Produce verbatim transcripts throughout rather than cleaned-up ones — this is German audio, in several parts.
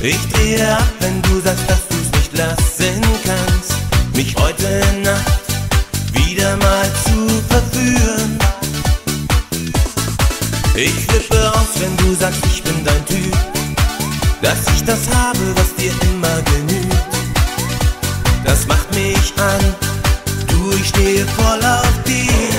Ich drehe ab, wenn du sagst, dass du's nicht lassen kannst, mich heute Nacht wieder mal zu verführen. Ich flippe aus, wenn du sagst, ich bin dein Typ, dass ich das habe, was dir immer genügt. Das macht mich an, du, ich stehe voll auf dich.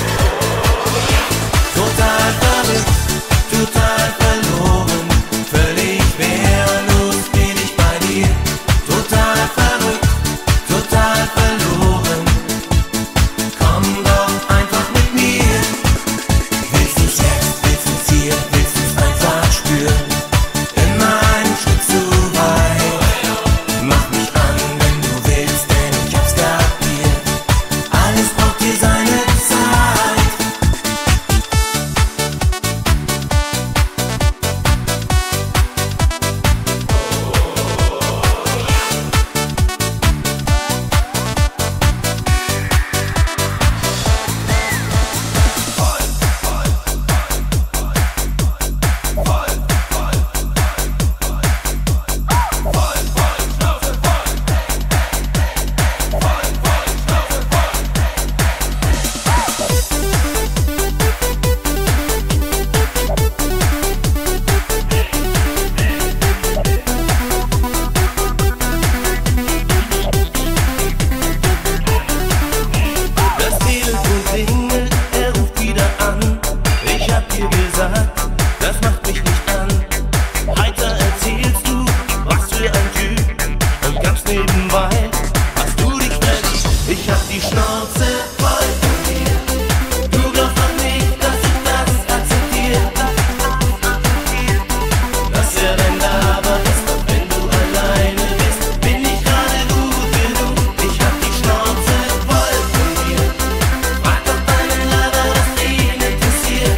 Total verrückt, total verloren, völlig wehrlos bin ich bei dir. Total verrückt, total verloren, komm doch einfach mit mir. Willst du's jetzt, willst du's hier, willst du's einfach spüren? Immer einen Schritt zu weit. Mach mich an, wenn du willst, denn ich hab's kapiert. Alles braucht hier seine Zeit. Das macht mich nicht an. Heiter erzählst du, was für ein Typ. Und ganz nebenbei hast du dich fest. Ich hab die Schnauze voll von dir. Du glaubst doch nicht, dass ich das akzeptiere. Dass er dein Laber ist, doch wenn du alleine bist, bin ich gerade gut genug. Ich hab die Schnauze voll von dir. Frag doch deinen Laber, was ihn interessiert.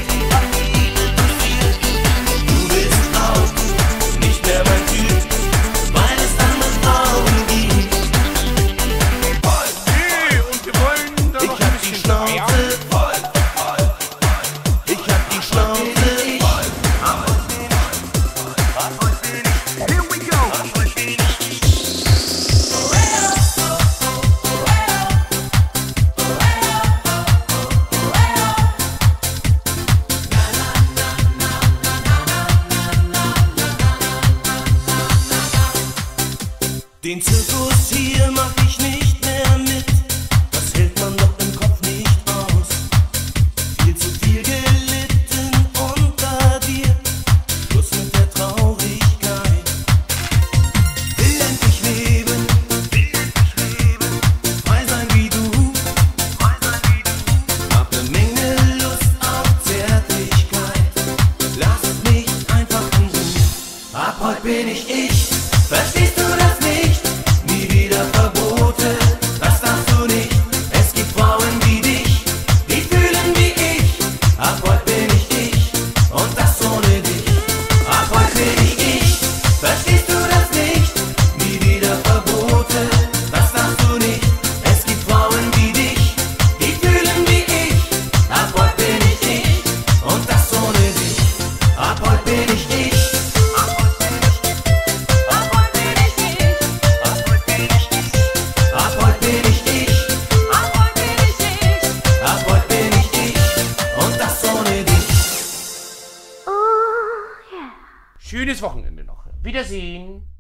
Den Zirkus hier mach ich nicht mehr mit, das hält man doch im Kopf nicht aus. Viel zu viel gelitten unter dir, Schluss mit der Traurigkeit. Will endlich leben, will endlich leben, frei sein wie du, frei sein wie du. Hab ne Menge Lust auf Zärtlichkeit, lass mich einfach in Ruhe. Ab heute bin ich ich, verstehst du das nicht? Nie wieder Verbote, das darfst du nicht. Es gibt Frauen wie dich, die fühlen wie ich. Ab heute bin ich ich und das ohne dich. Ab heute bin ich ich, verstehst du das nicht? Nie wieder Verbote, das darfst du nicht. Es gibt Frauen wie dich, die fühlen wie ich. Ab heute bin ich ich und das ohne dich. Ab heute bin ich ich. Schönes Wochenende noch. Wiedersehen.